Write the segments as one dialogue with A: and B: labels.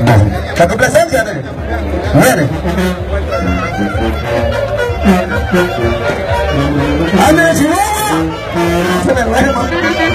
A: La complacencia, viene. ¡Ande, Chihuahua! Se me duermo.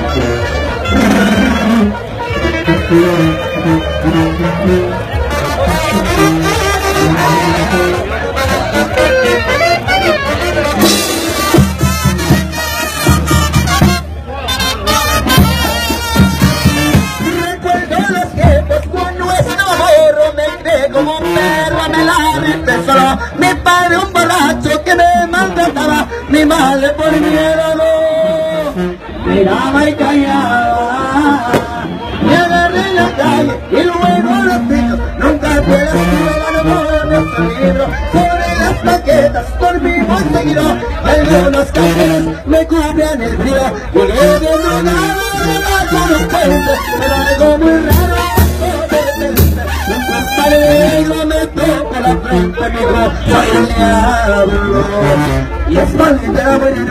B: Recuerdo los tiempos con nuestro amor, me crié como un perro, me la empezó. Mi padre un borracho que me maltrataba, mi madre por miedo no miraba y callaba. Me agarré en la calle y luego los niños, nunca fue la escuela, no fue nuestro libro. Sobre las paquetas dormimos seguido, algunos cajeros me cubrían el frío. Llegué bien drogado debajo de un puente, pero algo muy raro pasó de repente. Un compadre me toca la frente, me dijo, soy el diablo, y es maldita morir.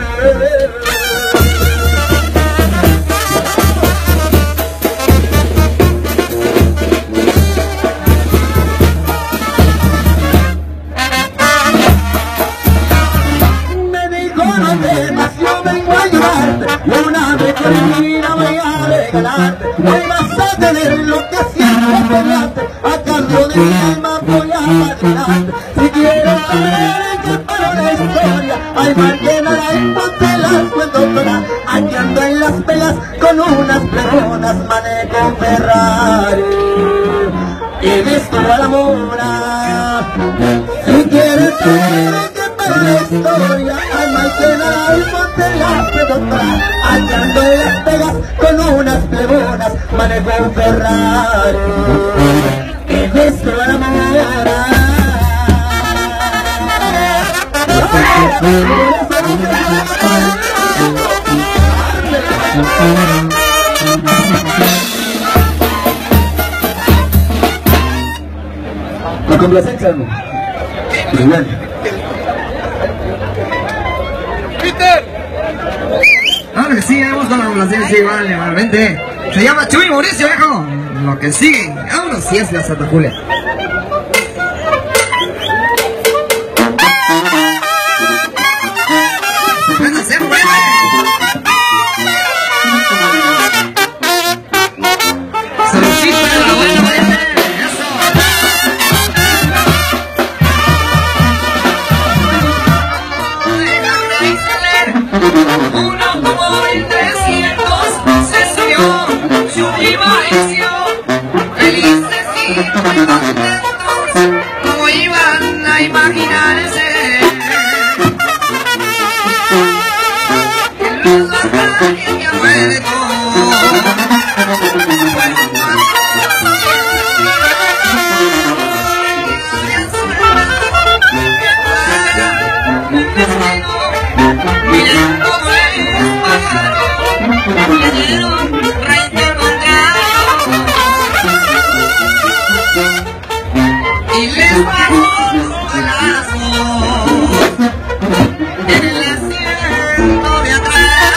B: Una determina voy a regalarte, hoy vas a tener lo que siempre peleaste, a cambio de mi alma voy a imaginarte. Si quieres saber en qué para la historia, hay más que nada y no te las cuento todas. Aquí ando en Las Vegas con unas plegonas, manejo un Ferrari y visto a la mona. Si quieres saber en qué para la historia, hay más que nada y no te las cuento todas. Aquí ando en Las Vegas con unas plegonas, manejo un Ferrari y visto a la mona.
A: La complacencia, ¿no? Muy bien.
C: ¡Peter! Claro que sí, vamos con la complacencia igual, igualmente. Se llama Chuy Mauricio, viejo. Lo que sigue, vámonos, si es la Santa Julia.
B: ¿Cómo iban a imaginarse que los dos nadie me acuerdo? Miren cómo les pagaron, le dieron raíz y les bajó los balazos en el asiento de atrás.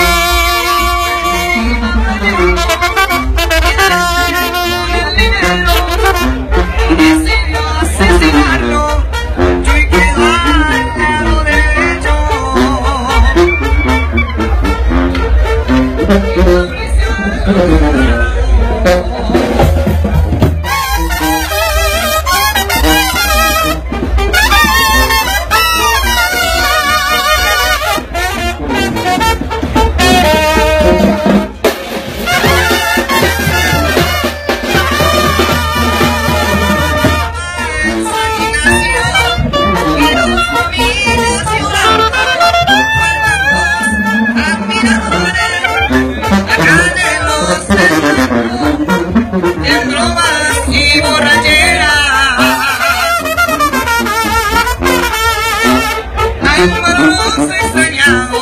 B: El dinero decidió asesinarlo, Chuy quedó al lado derecho. En bromas y borrachera hay un madroso extrañado.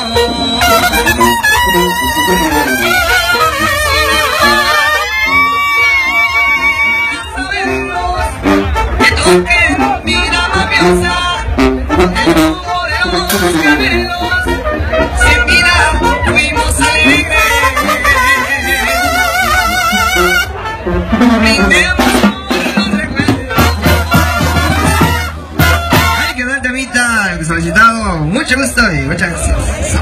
B: Que toquen vida mafiosa, el humo de los camelos, sin vida fuimos alegres. Brindemos por los
C: mucho gusto y muchas gracias.